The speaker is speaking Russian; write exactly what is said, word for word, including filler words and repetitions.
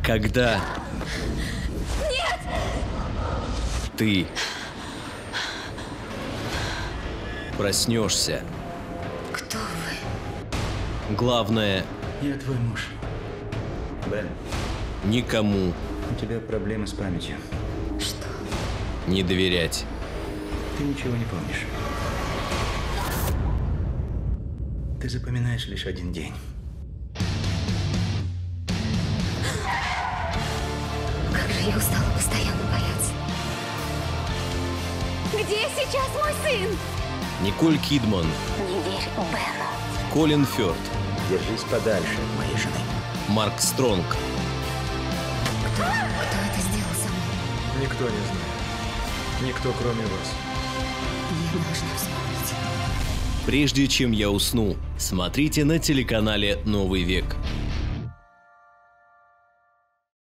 Когда... Нет! Ты... проснешься. Кто вы? Главное... Я твой муж. Бен, Никому у тебя проблемы с памятью. Что? не доверять. Ты ничего не помнишь. Ты запоминаешь лишь один день. Как же я устала постоянно бояться. Где сейчас мой сын? Николь Кидман, Не верь Бену. Колин Фёрд, Держись подальше от моей жены. Марк Стронг. Кто? Кто это сделал со мной? Никто не знает. Никто, кроме вас. Я должна вспомнить. Прежде чем я усну, смотрите на телеканале «Новый век».